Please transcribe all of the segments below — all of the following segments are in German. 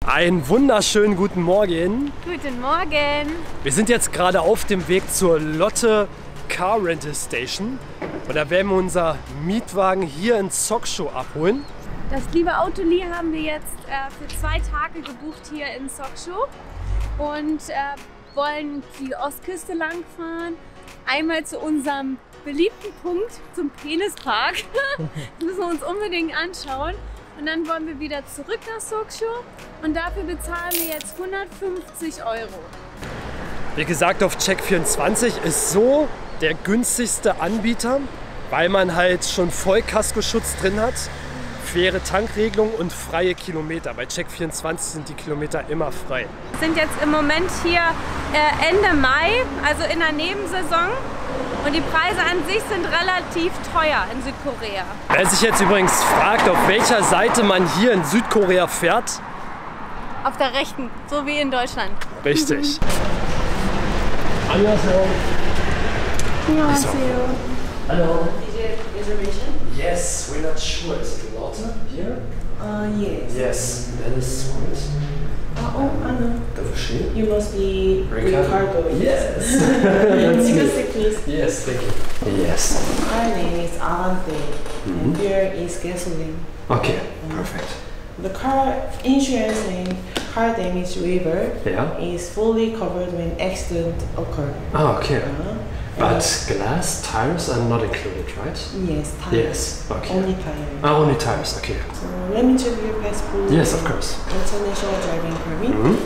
Einen wunderschönen guten Morgen. Guten Morgen. Wir sind jetzt gerade auf dem Weg zur Lotte Car Rental Station. Und da werden wir unser Mietwagen hier in Soksho abholen. Das liebe Autoli haben wir jetzt für 2 Tage gebucht hier in Soksho und wollen die Ostküste lang fahren. Einmal zu unserem beliebten Punkt, zum Penispark. Das müssen wir uns unbedingt anschauen. Und dann wollen wir wieder zurück nach Soksho und dafür bezahlen wir jetzt 150 €. Wie gesagt, auf Check24 ist so der günstigste Anbieter, weil man halt schon Vollkaskoschutz drin hat, faire Tankregelung und freie Kilometer. Bei Check24 sind die Kilometer immer frei. Wir sind jetzt im Moment hier Ende Mai, also in der Nebensaison. Und die Preise an sich sind relativ teuer in Südkorea. Wer sich jetzt übrigens fragt, auf welcher Seite man hier in Südkorea fährt. Auf der rechten, so wie in Deutschland. Richtig. Annyeonghaseyo. Annyeonghaseyo. Hallo. Is it reservation? Yes, we're not sure. Is it Lotte here? Yes. Yes, that is right. Oh, Anna. You must be Ricardo. Yes. That's it. Please. Yes, thank you. Yes. My name is Avante, and here is gasoline. Okay, perfect. The car insurance and car damage waiver Yeah. is fully covered when accident occur. Ah, okay. But glass tires are not included, right? Yes, tires. Yes, okay. Only tires. Ah, only tires, okay. So let me check your passport. Yes, of course. International driving permit.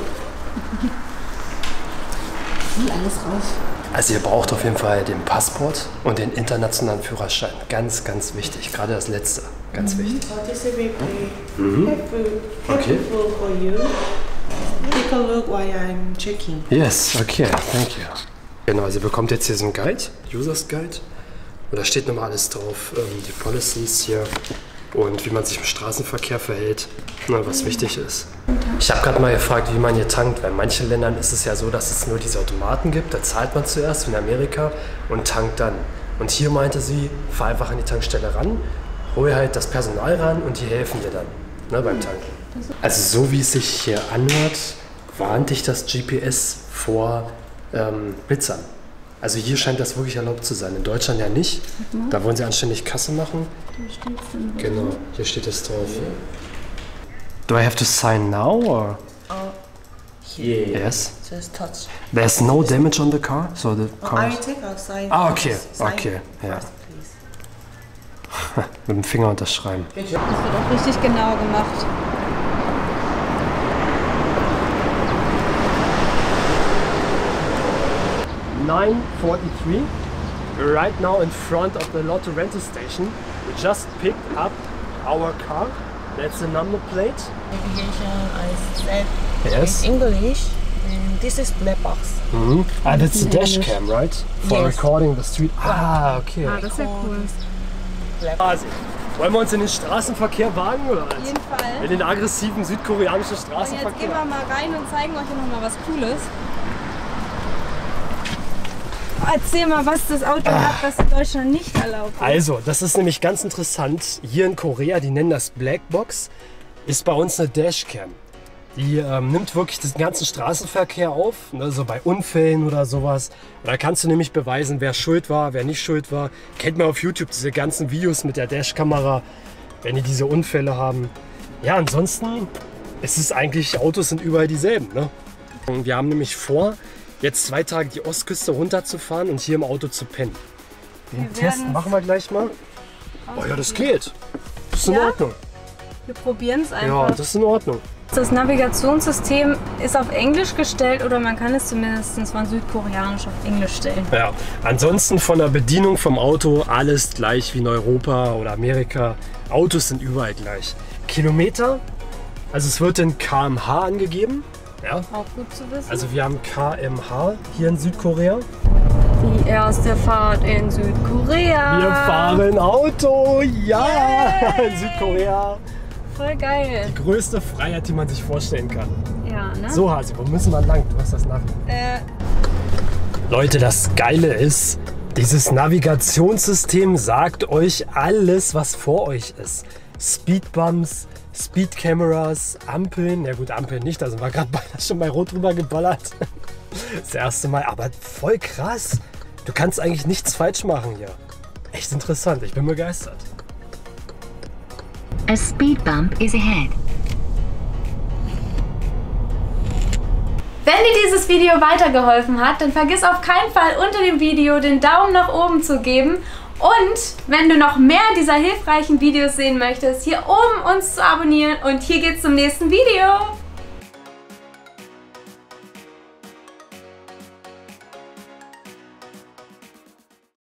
Alles raus. Also ihr braucht auf jeden Fall den Passport und den internationalen Führerschein. Ganz, ganz wichtig. Gerade das letzte. Ganz wichtig. So this will be helpful Okay. for you. Take a look while I'm checking. Yes, okay, thank you. Genau, also ihr bekommt jetzt hier so einen Guide, Users Guide. Und da steht nochmal alles drauf, die Policies hier und wie man sich im Straßenverkehr verhält, was wichtig ist. Ich habe gerade mal gefragt, wie man hier tankt, weil in manchen Ländern ist es ja so, dass es nur diese Automaten gibt, da zahlt man zuerst, wie in Amerika, und tankt dann. Und hier meinte sie, fahr einfach an die Tankstelle ran, hol halt das Personal ran und die helfen dir dann beim Tanken. Also so wie es sich hier anhört, warnt dich das GPS vor Blitzern. Also hier scheint das wirklich erlaubt zu sein. In Deutschland ja nicht. Da wollen sie anständig Kasse machen. Genau, hier steht es drauf. Do I have to sign now or? Here. Yes. Just touch. There's no damage on the car, so the car. I'll take a sign. Ah, okay, Sign okay, ja. first, please. Mit dem Finger unterschreiben. Das wird auch richtig genau gemacht. We're right now in front of the Lotte rental station. We just picked up our car. That's the number plate. Navigation, I said Yes. English, and this is black box. Ah, that's the dash cam, right? For Yes. recording the street. Ah, okay. Das ist ja cool. Quasi. Wollen wir uns in den Straßenverkehr wagen oder was? Auf jeden Fall. In den aggressiven südkoreanischen Und jetzt gehen Straßenverkehr? wir mal rein und zeigen euch noch mal was Cooles. Erzähl mal, was das Auto hat, was in Deutschland nicht erlaubt ist. Also, das ist nämlich ganz interessant. Hier in Korea, die nennen das Blackbox, ist bei uns eine Dashcam. Die nimmt wirklich den ganzen Straßenverkehr auf, ne, so bei Unfällen oder sowas. Da kannst du nämlich beweisen, wer schuld war, wer nicht schuld war. Kennt man auf YouTube diese ganzen Videos mit der Dashkamera, wenn die diese Unfälle haben. Ja, ansonsten ist es eigentlich, Autos sind überall dieselben. Ne? Wir haben nämlich vor, jetzt 2 Tage die Ostküste runterzufahren und hier im Auto zu pennen. Den Test machen wir gleich mal. Oh ja, das geht. Das ist in Ordnung. Wir probieren es Ja, einfach. das ist in Ordnung. Das Navigationssystem ist auf Englisch gestellt oder man kann es zumindest von Südkoreanisch auf Englisch stellen. Ja, ansonsten von der Bedienung vom Auto alles gleich wie in Europa oder Amerika. Autos sind überall gleich. Kilometer, also es wird in km/h angegeben. Ja, Auch gut zu wissen. also wir haben km/h hier in Südkorea. Die erste Fahrt in Südkorea. Wir fahren Auto, ja, in Südkorea. Voll geil. Die größte Freiheit, die man sich vorstellen kann. Ja, ne? So, Hasi, wo müssen wir lang? Du hast das Navi. Leute, das Geile ist, dieses Navigationssystem sagt euch alles, was vor euch ist. Speedbumps, Speed-Cameras, Ampeln. Ja gut, Ampeln nicht, da sind wir gerade beinahe schon bei Rot drüber geballert. Das erste Mal, aber voll krass. Du kannst eigentlich nichts falsch machen hier. Echt interessant, ich bin begeistert. A speed bump is ahead. Wenn dir dieses Video weitergeholfen hat, dann vergiss auf keinen Fall unter dem Video den Daumen nach oben zu geben. Und wenn du noch mehr dieser hilfreichen Videos sehen möchtest, hier oben uns zu abonnieren. Und hier geht's zum nächsten Video.